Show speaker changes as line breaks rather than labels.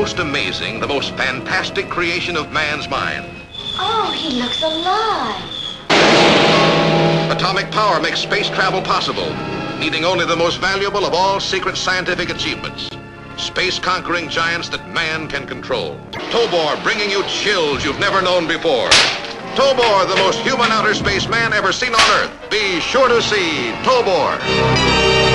most amazing, the most fantastic creation of man's mind.
Oh, he looks alive.
Atomic power makes space travel possible, needing only the most valuable of all secret scientific achievements. Space-conquering giants that man can control. Tobor, bringing you chills you've never known before. Tobor, the most human outer space man ever seen on Earth. Be sure to see Tobor.